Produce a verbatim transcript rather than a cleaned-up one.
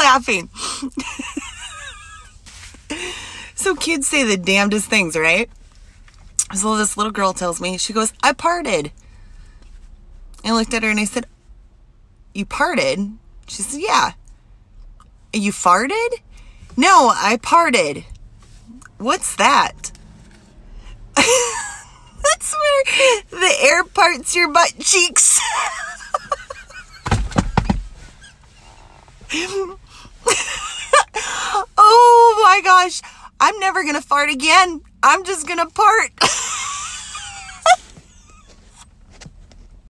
laughing. So kids say the damnedest things, right? So this little girl tells me, she goes, I parted. And I looked at her and I said, you parted? She said, yeah. You farted? No, I parted. What's that? That's where the air parts your butt cheeks. Oh my gosh. I'm never going to fart again. I'm just going to part.